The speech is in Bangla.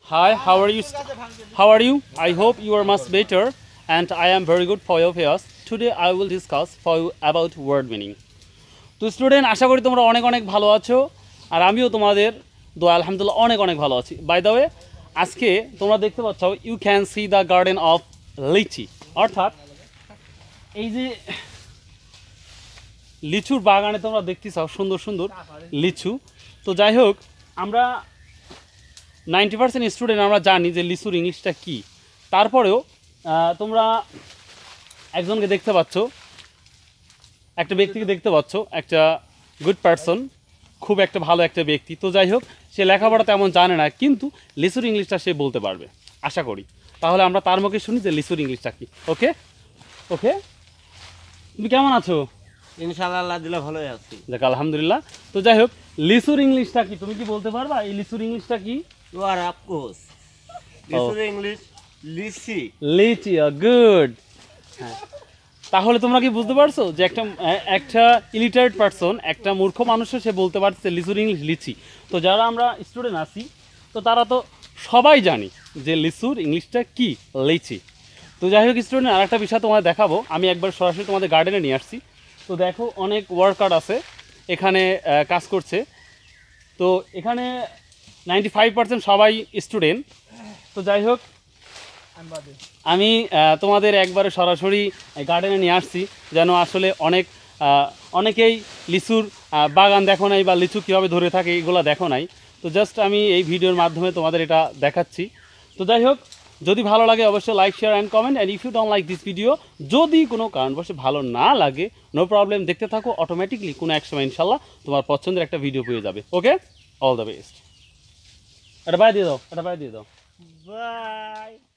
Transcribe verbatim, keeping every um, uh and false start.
Hi, how are you? How are you? I hope you are much better, and I am very good for your affairs. Today I will discuss for you about word meaning. তো স্টুডেন্ট আশা করি তোমরা অনেক অনেক ভালো আছো আর আমিও তোমাদের দোয়া আলহামদুলিল্লাহ অনেক অনেক ভালো আছি। বাই দ্য ওয়ে আজকে তোমরা দেখতে পাচ্ছ you can see the garden of lychee, অর্থাৎ এই যে লিচুর বাগানে তোমরা দেখতে চাও সুন্দর সুন্দর লিচু। তো যাই হোক, আমরা নাইনটি পার্সেন্ট স্টুডেন্ট আমরা জানি যে লিচুর ইংলিশটা কী। তারপরেও তোমরা একজনকে দেখতে পাচ্ছ, একটা ব্যক্তিকে দেখতে পাচ্ছ, একটা গুড পারসন, খুব একটা ভালো একটা ব্যক্তি। তো যাই হোক, সে লেখাপড়া তেমন জানে না, কিন্তু লিচুর ইংলিশটা সে বলতে পারবে আশা করি। তাহলে আমরা তার মুখে শুনি যে লিচুর ইংলিশটা কী। ওকে ওকে তুমি কেমন আছো? ইনশাআল্লাহ আল্লাহ দিলে ভালোই আছি। দেখ আলহামদুলিল্লাহ। তো যাই হোক, লিচুর ইংলিশটা কি তুমি কি বলতে পারবা? এই লিচুর ইংলিশটা কি? ইউ আর অফ কোর্স লিচুর ইংলিশ লিচি। Lychee, good. হ্যাঁ, তাহলে তোমরা কি বুঝতে পারছো যে একটা একটা ইলিটারেট পারসন, একটা মূর্খ মানুষও সে বলতে পারছে লিচুর ইংলিশ লিচি। তো যারা আমরা স্টুডেন্ট আছি, তো তারা তো সবাই জানি যে লিচুর ইংলিশটা কি, লিচি। তো যাই হোক স্টুডেন্ট, আর একটা বিষয় তোমাদের দেখাবো। আমি একবার সরাসরি তোমাদের গার্ডেনে নিয়ে আসছি। তো দেখো, অনেক ওয়ার্কার আছে এখানে কাজ করছে। তো এখানে নাইনটি ফাইভ পার্সেন্ট সবাই স্টুডেন্ট। তো যাই হোক, আমি তোমাদের একবারে সরাসরি গার্ডেনে নিয়ে আসছি, যেন আসলে অনেক অনেকেই লিচুর বাগান দেখো নাই বা লিচু কীভাবে ধরে থাকে এইগুলো দেখো নাই। তো জাস্ট আমি এই ভিডিওর মাধ্যমে তোমাদের এটা দেখাচ্ছি। তো যাই হোক, যদি ভালো লাগে অবশ্যই like, share and comment. And if you don't like this video, যদি কোনো কারণবশত ভালো না লাগে, নো প্রবলেম, দেখতে থাকো, অটোমেটিকলি কোনো এক সময় ইনশাল্লাহ তোমার পছন্দের একটা ভিডিও পেয়ে যাবে। Okay, all the best. এটা বাই দিয়ে দাও, এটা বাই দিয়ে দাও। বাই।